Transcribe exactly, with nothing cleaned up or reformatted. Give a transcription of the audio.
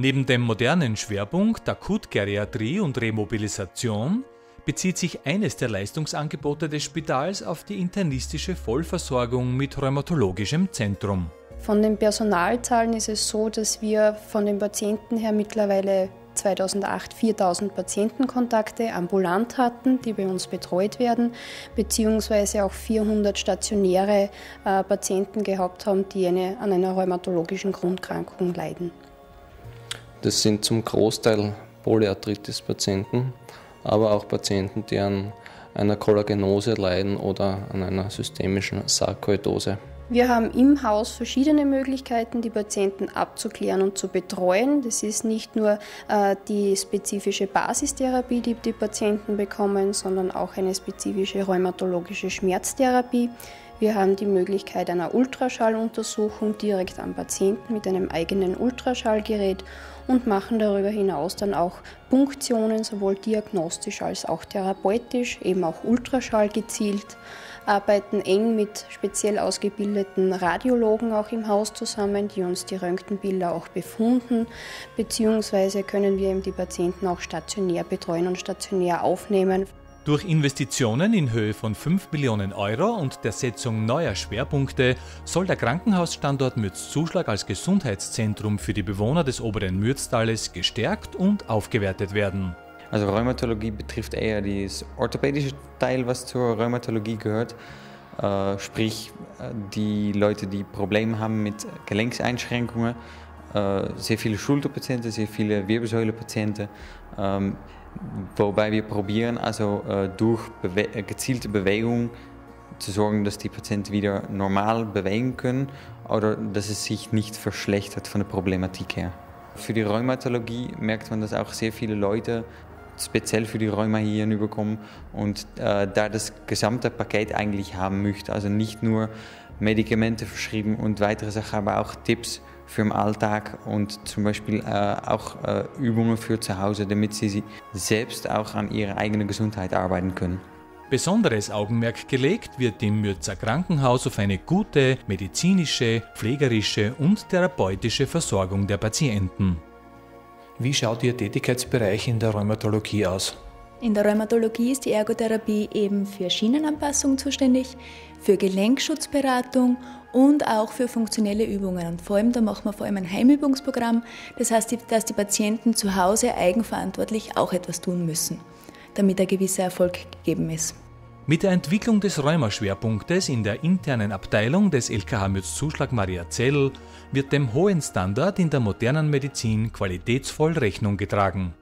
Neben dem modernen Schwerpunkt Akutgeriatrie und Remobilisation bezieht sich eines der Leistungsangebote des Spitals auf die internistische Vollversorgung mit rheumatologischem Zentrum. Von den Personalzahlen ist es so, dass wir von den Patienten her mittlerweile zweitausendacht viertausend Patientenkontakte ambulant hatten, die bei uns betreut werden, beziehungsweise auch vierhundert stationäre äh, Patienten gehabt haben, die eine, an einer rheumatologischen Grunderkrankung leiden. Das sind zum Großteil Polyarthritis-Patienten, aber auch Patienten, die an einer Kollagenose leiden oder an einer systemischen Sarkoidose. Wir haben im Haus verschiedene Möglichkeiten, die Patienten abzuklären und zu betreuen. Das ist nicht nur äh, die spezifische Basistherapie, die die Patienten bekommen, sondern auch eine spezifische rheumatologische Schmerztherapie. Wir haben die Möglichkeit einer Ultraschalluntersuchung direkt am Patienten mit einem eigenen Ultraschallgerät und machen darüber hinaus dann auch Punktionen, sowohl diagnostisch als auch therapeutisch, eben auch Ultraschall gezielt, arbeiten eng mit speziell ausgebildeten Radiologen auch im Haus zusammen, die uns die Röntgenbilder auch befunden, beziehungsweise können wir eben die Patienten auch stationär betreuen und stationär aufnehmen. Durch Investitionen in Höhe von fünf Millionen Euro und der Setzung neuer Schwerpunkte soll der Krankenhausstandort Mürzzuschlag als Gesundheitszentrum für die Bewohner des oberen Mürztales gestärkt und aufgewertet werden. Also Rheumatologie betrifft eher das orthopädische Teil, was zur Rheumatologie gehört. Äh, sprich, die Leute, die Probleme haben mit Gelenkseinschränkungen, äh, sehr viele Schulterpatienten, sehr viele Wirbelsäulepatienten. Ähm, Wobei wir probieren, also äh, durch bewe- gezielte Bewegung zu sorgen, dass die Patienten wieder normal bewegen können oder dass es sich nicht verschlechtert von der Problematik her. Für die Rheumatologie merkt man, dass auch sehr viele Leute speziell für die Rheuma hierhin überkommen und äh, da das gesamte Paket eigentlich haben möchte. Also nicht nur Medikamente verschrieben und weitere Sachen, aber auch Tipps für den Alltag und zum Beispiel äh, auch äh, Übungen für zu Hause, damit sie selbst auch an ihrer eigenen Gesundheit arbeiten können. Besonderes Augenmerk gelegt wird im Mürzer Krankenhaus auf eine gute medizinische, pflegerische und therapeutische Versorgung der Patienten. Wie schaut Ihr Tätigkeitsbereich in der Rheumatologie aus? In der Rheumatologie ist die Ergotherapie eben für Schienenanpassung zuständig, für Gelenkschutzberatung und auch für funktionelle Übungen. Und vor allem, da machen wir vor allem ein Heimübungsprogramm. Das heißt, dass die Patienten zu Hause eigenverantwortlich auch etwas tun müssen, damit ein gewisser Erfolg gegeben ist. Mit der Entwicklung des Rheumaschwerpunktes in der internen Abteilung des L K H Mürzzuschlag Mariazell wird dem hohen Standard in der modernen Medizin qualitätsvoll Rechnung getragen.